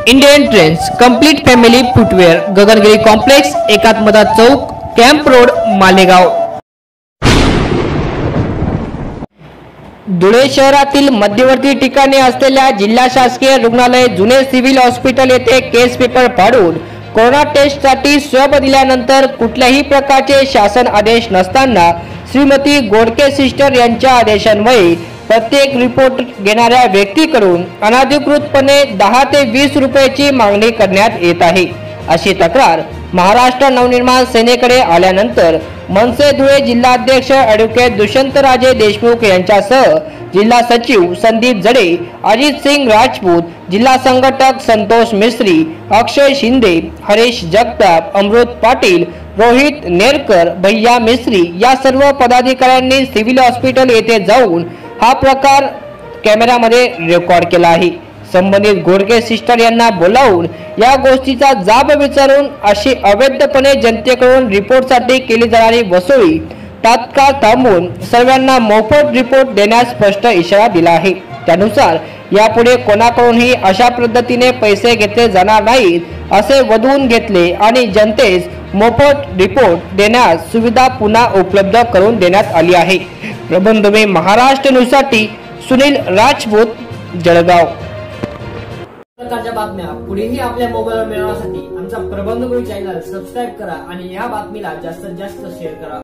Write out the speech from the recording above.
Indian trends complete family footwear Gaganagiri complex एकात्मता चौक camp road Malegaon. Dhule शहरातील मध्यवर्ती ठिकाणी असलेल्या जिल्हा शासकीय रुग्णालय जुने सिव्हिल हॉस्पिटल येथे केस पेपर फाडून कोरोना टेस्टसाठी स्वॅब दिल्यानंतर कुठल्याही प्रकारचे शासन आदेश नसताना श्रीमती गोडके सिस्टर यांच्या आदेशान्वये प्रत्येक रिपोर्ट घेणाऱ्या व्यक्तीकडून अनधिकृतपणे 10 ते 20 रुपयाची मागणी करण्यात येत आहे, अशी तक्रार महाराष्ट्र नवनिर्माण सेनेकडे आल्यानंतर मनसे धुळे जिल्हाध्यक्ष ॲडव्होकेट दुष्यंतराजे देशमुख यांच्यासह जिल्हा सचिव संदीप जडे, अजित सिंग राजपूत, जिल्हा संघटक संतोष मिस्त्री, अक्षय शिंदे, हरीश जगताप, अमृत पाटील, रोहित नेरकर, भैया मिस्त्री या सर्व पदाधिकाऱ्यांनी सिव्हिल हॉस्पिटल येथे जाऊन हा प्रकार कॅमेरामध्ये रेकॉर्ड केला आहे। संबंधित गोडके सिस्टर यांना बोलावून या गोष्टीचा जाब विचारून अशी अवैधपणे जनतेकडून रिपोर्टसाठी केली जाणारी वसुली तात्काळ थांबवून सर्वांना मोफत रिपोर्ट देण्यास स्पष्ट इशारा दिला आहे। त्यानुसार यापुढे कोणाकडूनही अशा पद्धतीने पैसे घेतले जाणार नाहीत असे वधवून घेतले आणि जनतेस मोफत रिपोर्ट देण्यास सुविधा पुन्हा उपलब्ध करून देण्यात आली आहे। प्रबंधमे महाराष्ट्र न्यूजसाठी सुनील राजपूत, जळगाव। प्रकारच्या बातम्या पुढेही आपल्या मोबाईलवर मिळवण्यासाठी आमचा प्रबंधभूमी चॅनल सबस्क्राइब करा आणि या बातमीला जास्तीत जास्त शेअर करा।